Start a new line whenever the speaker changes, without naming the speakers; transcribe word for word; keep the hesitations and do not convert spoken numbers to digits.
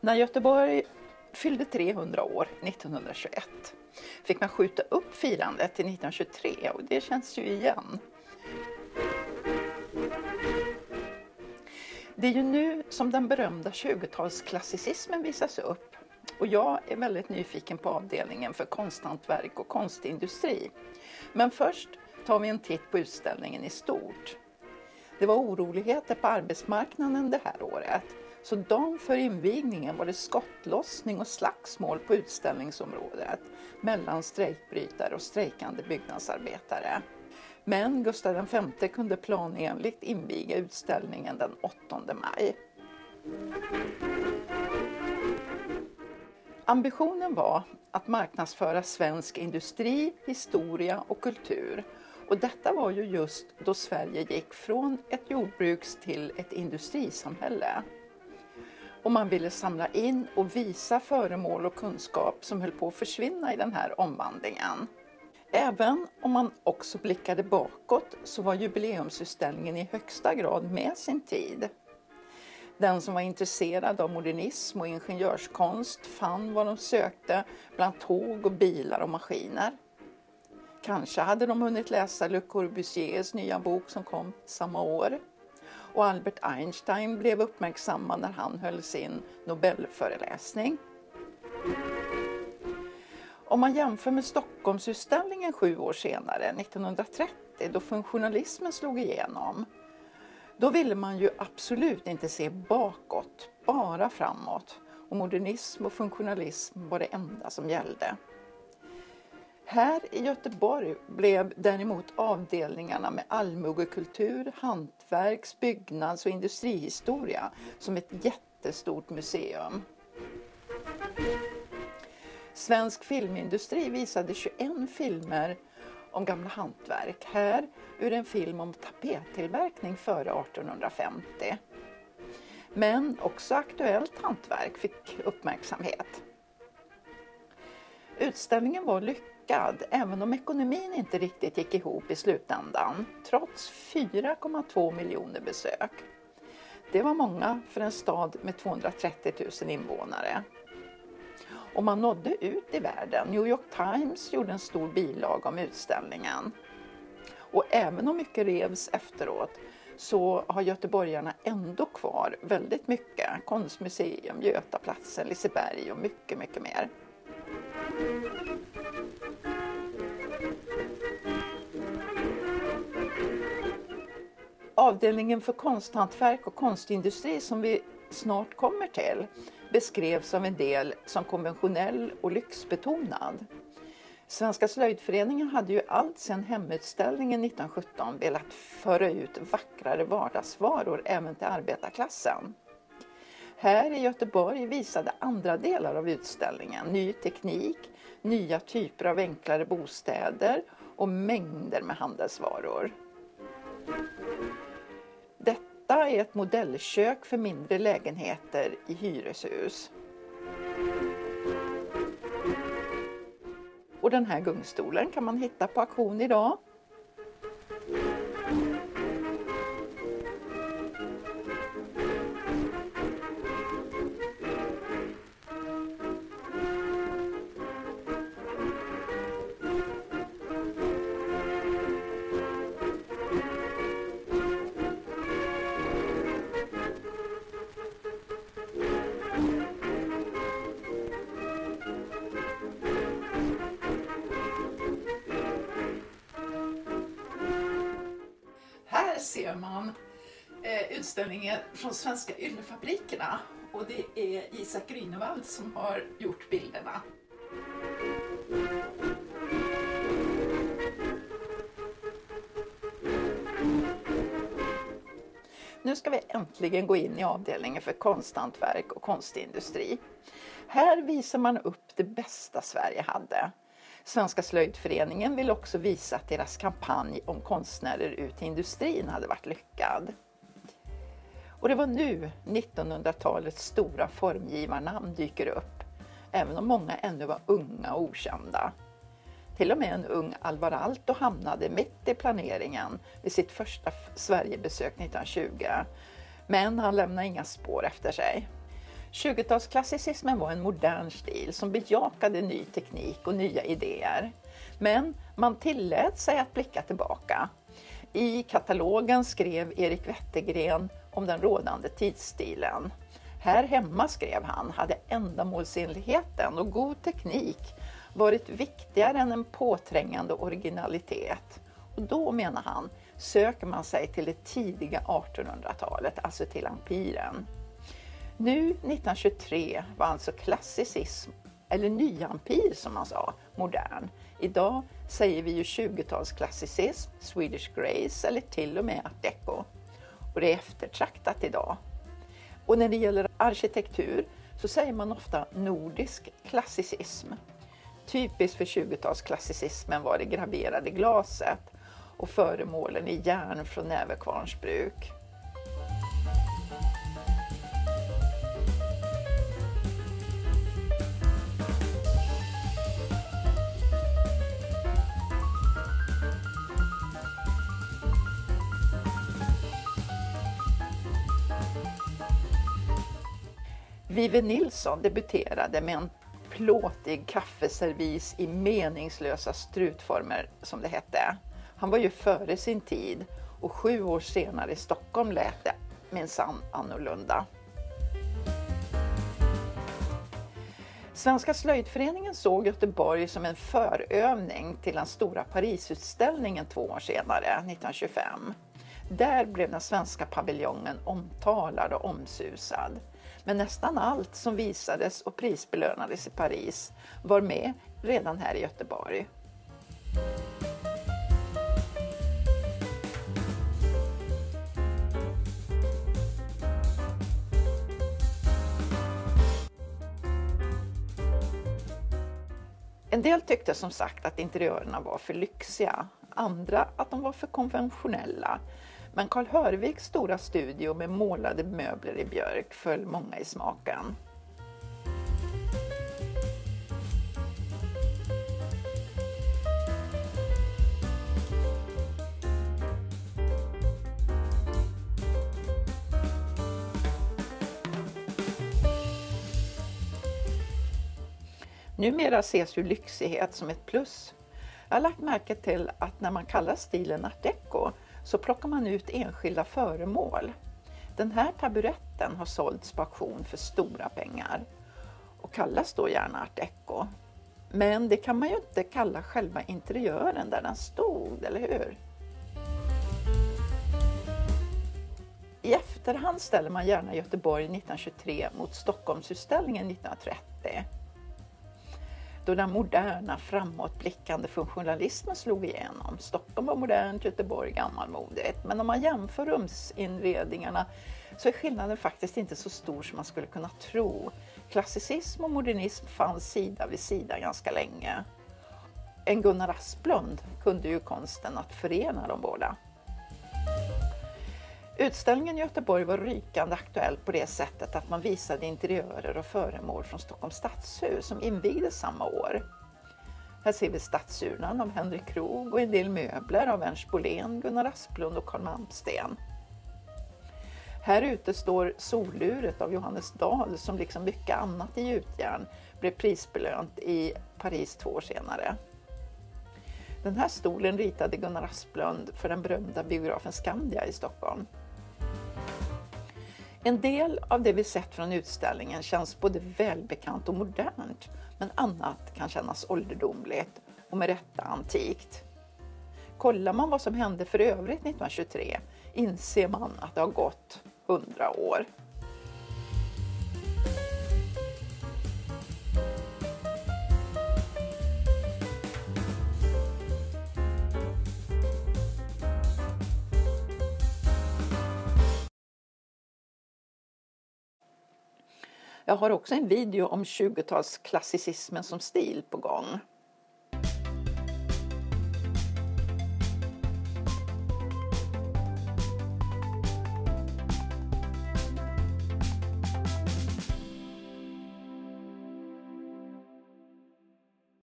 När Göteborg fyllde trehundra år nittonhundratjugoett fick man skjuta upp firandet till nittonhundratjugotre och det känns ju igen. Det är ju nu som den berömda tjugotalsklassicismen visas upp och jag är väldigt nyfiken på avdelningen för konsthantverk och konstindustri. Men först tar vi en titt på utställningen i stort. Det var oroligheter på arbetsmarknaden det här året, så dagen för invigningen var det skottlossning och slagsmål på utställningsområdet mellan strejkbrytare och strejkande byggnadsarbetare. Men Gustav den femte kunde planenligt inviga utställningen den åttonde maj. Ambitionen var att marknadsföra svensk industri, historia och kultur. Och detta var ju just då Sverige gick från ett jordbruks till ett industrisamhälle. Och man ville samla in och visa föremål och kunskap som höll på att försvinna i den här omvandlingen. Även om man också blickade bakåt så var jubileumsutställningen i högsta grad med sin tid. Den som var intresserad av modernism och ingenjörskonst fann vad de sökte bland tåg och bilar och maskiner. Kanske hade de hunnit läsa Le Corbusiers nya bok som kom samma år. Och Albert Einstein blev uppmärksammad när han höll sin Nobelföreläsning. Om man jämför med Stockholmsutställningen sju år senare, nittonhundratrettio, då funktionalismen slog igenom, då ville man ju absolut inte se bakåt, bara framåt. Och modernism och funktionalism var det enda som gällde. Här i Göteborg blev däremot avdelningarna med allmogekultur, hantverks-, byggnads- och industrihistoria som ett jättestort museum. Svensk filmindustri visade tjugoett filmer om gamla hantverk. Här ur en film om tapettillverkning före artonhundrafemtio. Men också aktuellt hantverk fick uppmärksamhet. Utställningen var lyckad även om ekonomin inte riktigt gick ihop i slutändan, trots fyra komma två miljoner besök. Det var många för en stad med tvåhundratrettio tusen invånare. Och man nådde ut i världen. New York Times gjorde en stor bilaga om utställningen. Och även om mycket revs efteråt så har göteborgarna ändå kvar väldigt mycket. Konstmuseum, Götaplatsen, Liseberg och mycket, mycket mer. Avdelningen för konsthantverk och konstindustri som vi snart kommer till beskrevs av en del som konventionell och lyxbetonad. Svenska slöjdföreningen hade ju allt sedan hemutställningen nittonhundrasjutton velat föra ut vackrare vardagsvaror även till arbetarklassen. Här i Göteborg visade andra delar av utställningen ny teknik, nya typer av enklare bostäder och mängder med handelsvaror. Detta är ett modellkök för mindre lägenheter i hyreshus. Och den här gungstolen kan man hitta på auktion idag. Här ser man eh, utställningen från Svenska Yllefabrikerna och det är Isak Grünewald som har gjort bilderna. Nu ska vi äntligen gå in i avdelningen för konsthantverk och konstindustri. Här visar man upp det bästa Sverige hade. Svenska slöjdföreningen vill också visa att deras kampanj om konstnärer ut i industrin hade varit lyckad. Och det var nu nittonhundratalets stora formgivarnamn dyker upp, även om många ännu var unga och okända. Till och med en ung Alvar Aalto hamnade mitt i planeringen vid sitt första Sverigebesök nittonhundratjugo, men han lämnade inga spår efter sig. tjugotalsklassicismen var en modern stil som bejakade ny teknik och nya idéer. Men man tillät sig att blicka tillbaka. I katalogen skrev Erik Wettergren om den rådande tidsstilen. Här hemma, skrev han, hade ändamålsenligheten och god teknik varit viktigare än en påträngande originalitet. Och då, menar han, söker man sig till det tidiga artonhundratalet, alltså till ampiren. Nu nittonhundratjugotre var alltså klassicism, eller nyampir som man sa, modern. Idag säger vi ju tjugotalsklassicism, Swedish Grace eller till och med art deco. Och det är eftertraktat idag. Och när det gäller arkitektur så säger man ofta nordisk klassicism. Typiskt för tjugotalsklassicismen var det graverade glaset och föremålen i järn från Näverkvarnsbruk. Vive Nilsson debuterade med en plåtig kaffeservis i meningslösa strutformer, som det hette. Han var ju före sin tid och sju år senare i Stockholm lät det minsann annorlunda. Svenska slöjdföreningen såg Göteborg som en förövning till den stora Parisutställningen två år senare, nittonhundratjugofem. Där blev den svenska paviljongen omtalad och omsusad. Men nästan allt som visades och prisbelönades i Paris var med redan här i Göteborg. En del tyckte som sagt att interiörerna var för lyxiga, andra att de var för konventionella. Men Karl Hörviks stora studio med målade möbler i björk föll många i smaken. Numera ses ju lyxighet som ett plus. Jag har lagt märke till att när man kallar stilen art deco så plockar man ut enskilda föremål. Den här taburetten har sålts på auktion för stora pengar och kallas då gärna art deco. Men det kan man ju inte kalla själva interiören där den stod, eller hur? I efterhand ställer man gärna Göteborg nittonhundratjugotre mot Stockholmsutställningen nittonhundratrettio. Då den moderna, framåtblickande funktionalismen slog igenom. Stockholm var modernt, Göteborg gammalmodigt. Men om man jämför rumsinredningarna så är skillnaden faktiskt inte så stor som man skulle kunna tro. Klassicism och modernism fanns sida vid sida ganska länge. En Gunnar Asplund kunde ju konsten att förena de båda. Utställningen i Göteborg var rykande aktuell på det sättet att man visade interiörer och föremål från Stockholms stadshus som invigdes samma år. Här ser vi stadsurnan av Henrik Krog och en del möbler av Ernst Bolén, Gunnar Asplund och Carl Malmsten. Här ute står soluret av Johannes Dahl som liksom mycket annat i gjutjärn blev prisbelönt i Paris två år senare. Den här stolen ritade Gunnar Asplund för den berömda biografen Skandia i Stockholm. En del av det vi sett från utställningen känns både välbekant och modernt, men annat kan kännas ålderdomligt och med rätta antikt. Kollar man vad som hände för övrigt nittonhundratjugotre inser man att det har gått hundra år. Jag har också en video om tjugotalsklassicismen som stil på gång.